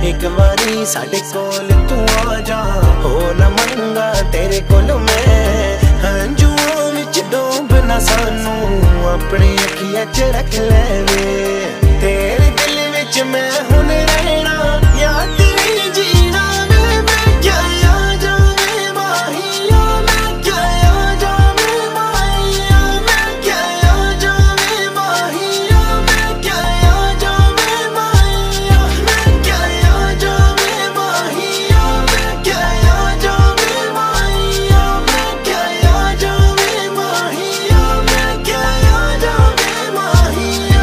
एक बारी साडे कोल तू आ जा, हो ना मंगा तेरे कोल मैं। हंजुओं विच डूब ना सानू अपनी अखियां च रख ले वे, तेरे दिल विच मैं हुण रहना या तेरी जीना वे। मैं क्या आ जावे माहिया, मैं क्या आ जावे माहिया, मैं क्या आ जावे माहिया, मैं क्या आ जावे माहिया, मैं क्या आ जावे माहिया, मैं क्या आ जावे माहिया, मैं क्या आ जावे माहिया, मैं क्या आ जावे माहिया।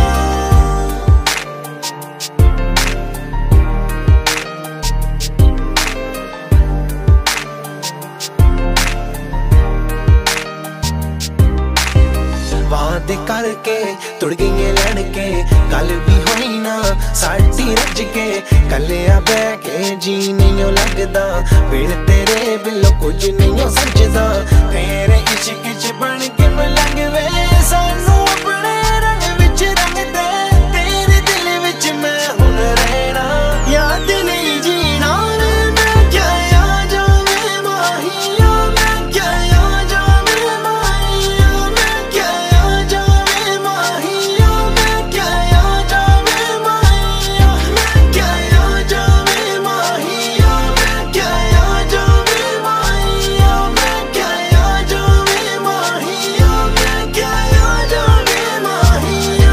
वादे करके तुड़ गई लड़के, गल भी होई ना साडी रज के। कलिया बह के जी नहीं लगदा, बिन तेरे बिलो कुछ नहीं सजदा। तेरे इश्क च बन के मलंग वे सानू अपने रंग विच रंग दे, तेरे दिल विच मैं हुण रहना या दिल ही जीना वे। मैं क्या आ जावे माहिया, मैं क्या आ जावे माहिया, मैं क्या आ जावे माहिया, मैं क्या आ जावे माहिया, मैं क्या आ जावे माहिया, मैं क्या आ जावे माहिया, मैं क्या आ जावे माहिया, मैं क्या आ जावे माहिया।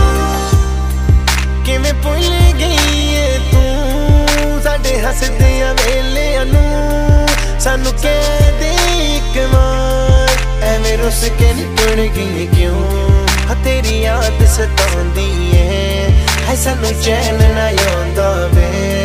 किवें भुल गई है तू साडे हसदियां वेलियां नूं, सानू कह दे इक बार एवें रुस के नी टुर गई क्यों। तेरी याद सताउंदी है सानू चैन ना आउंदा वे।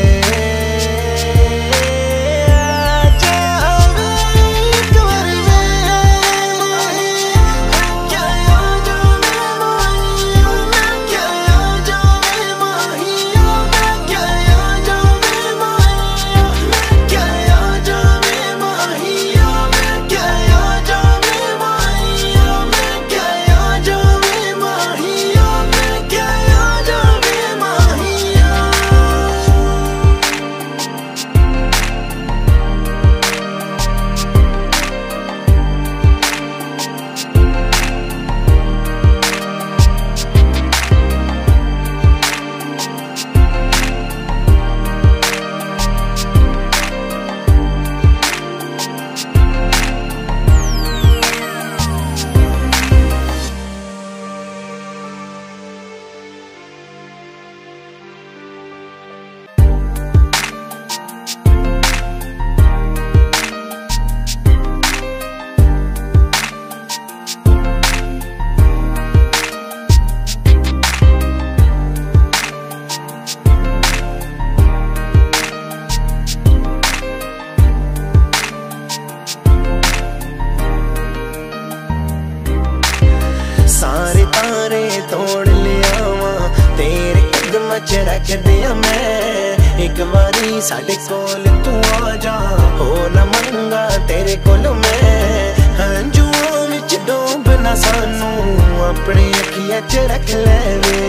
सारे तारे तोड़ लिया वा तेरे कदम च रख दिया मैं। एक बारी साडे कोल तू आ जा, हो ना मंगा तेरे कोल मैं। हंजुओं विच डूब ना सानू अपनी अखियां च रख ले वे,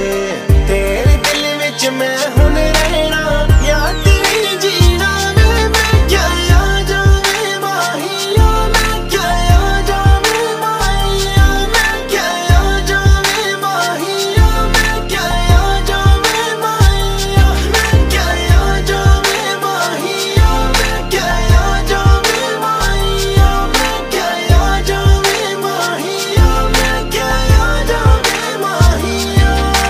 तेरे दिल विच मैं हुण रहना या तेरी जीना वे। मैं क्या आ जावे माहिया, मैं क्या आ जावे माहिया, मैं क्या आ जावे माहिया, मैं क्या आ जावे माहिया, मैं क्या आ जावे माहिया, मैं क्या आ जावे माहिया, मैं क्या आ जावे माहिया, मैं क्या आ जावे माहिया।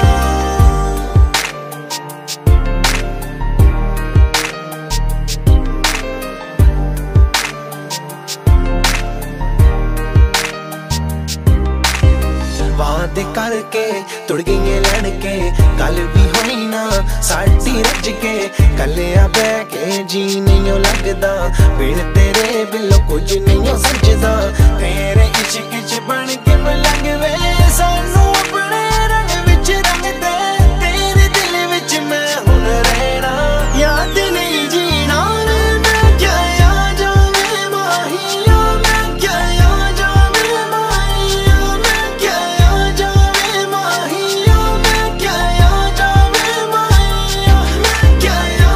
वादे करके तुड़ गई लड़के, गल भी होई ना साडी रज के। कलिया बह के जी नहीं लगदा, बिन तेरे बिलो कुछ नहीं सजदा। तेरे इश्क च बन के मलंग वे सानू अपने रंग विच रंग दे, तेरे दिल विच मैं हुण रहना या दिल ही जीना वे। मैं क्या आ जावे माहिया, मैं क्या आ जावे माहिया, मैं क्या आ जावे माहिया, मैं क्या आ जावे माहिया, मैं क्या आ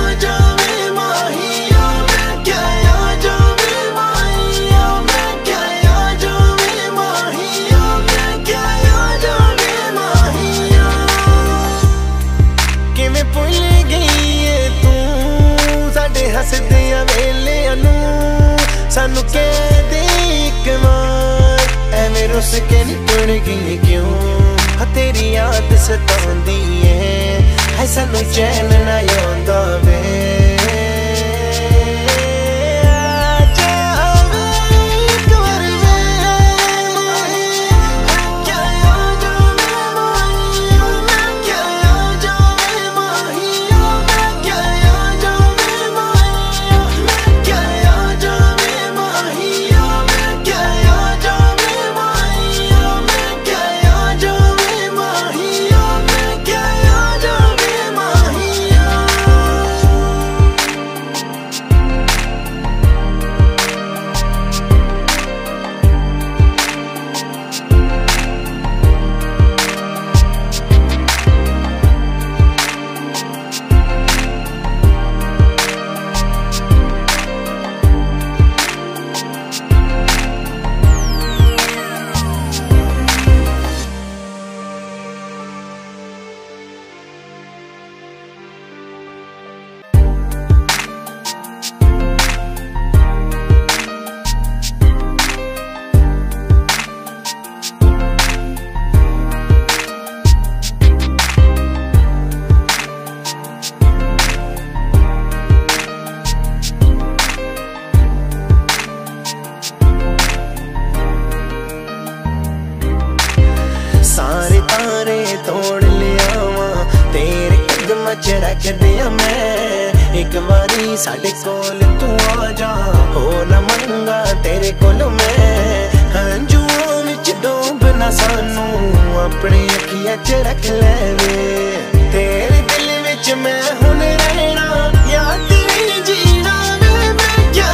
सानू कह दे एक बार एवें रुस के नी टुर गई क्यों तेरी याद सताउंदी है सानू चैन ना आउंदा वे सारे तारे तोड़ लिया तेरे कदम च रख दिया मैं एक बारी साडे कोल तू आ जा हो ना मंगा तेरे कोल मैं हंजुओं विच डूब ना सानू अपनी अखियां च रख ले तेरे दिल विच मैं हुण रहना याद तेरी जीना मैं क्या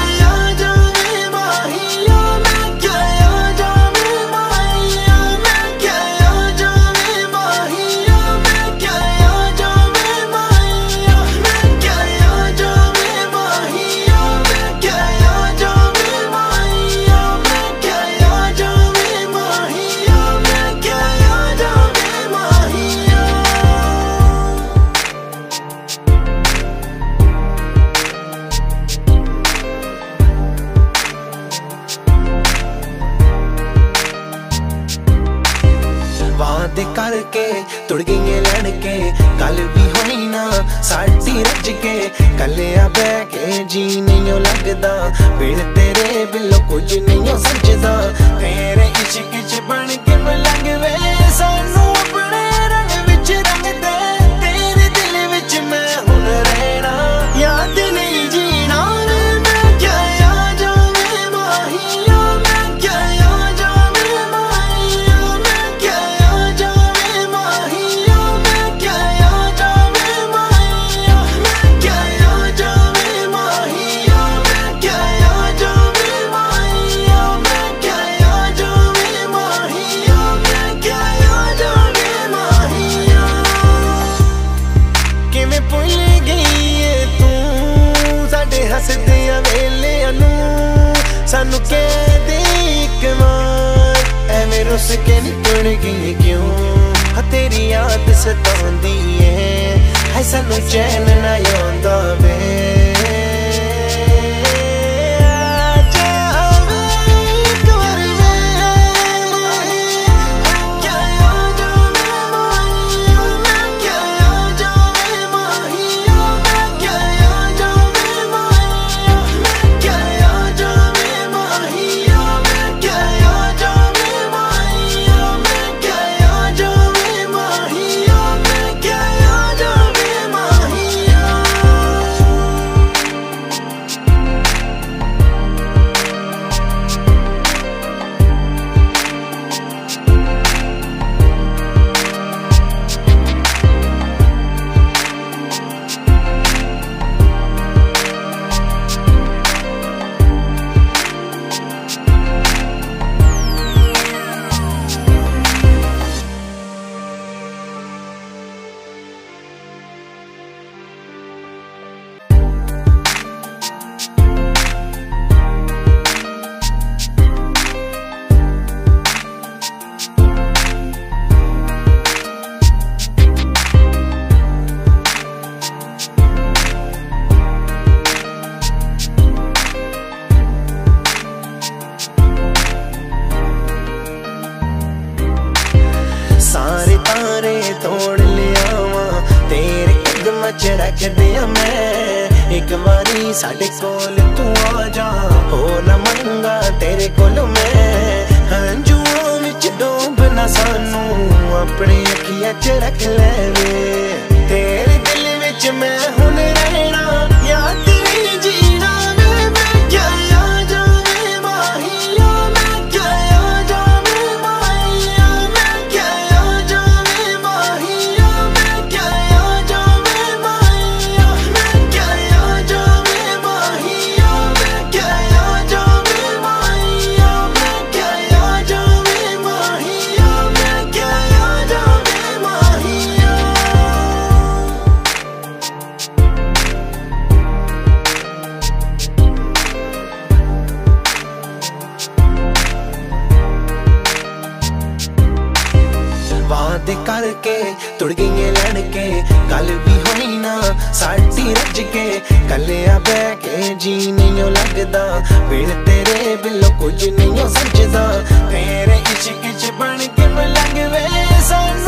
वादे करके तुड़ गई लड़के कल भी होई ना साडी रज के कलिया बह के जी नहीं लगदा बिन तेरे बिलो कुछ नहीं सजदा तेरे इश्क च बन के मलंग वे सानू अपने रंग विच रंग दे तेरे दिल विच मैं हुण रहना याद नहीं जीना मैं क्या हसदिया वेलिया सानू कह दे एक बार एवें रुस के नी टुर गई क्यों तेरी याद सताउंदी है सानू चैन ना आउंदा वे च रख दिया मैं। एक बारी साडे कोल तू आ जा, हो ना मंगा तेरे कोल मैं। हंजुआं विच डूब ना सानू अपनी अखियां च रख ले वे। तेरे दिल विच मैं हुण रहना या तेरी जीना वे। मैं क्या आ जावे माहिया, मैं क्या आ जावे माहिया, मैं क्या आ जावे माहिया, मैं क्या आ जावे माहिया, मैं क्या आ जावे माहिया, मैं क्या आ जावे माहिया, मैं क्या आ जावे माहिया, मैं क्या आ जावे माहिया। वादे करके तुड़ गई लड़के, गल भी होई ना साडी रज के। कलिया बह के जी नहीं लगदा, बिन तेरे बिलो कुछ नहीं सजदा। तेरे इश्क च बन के मलंग वे सन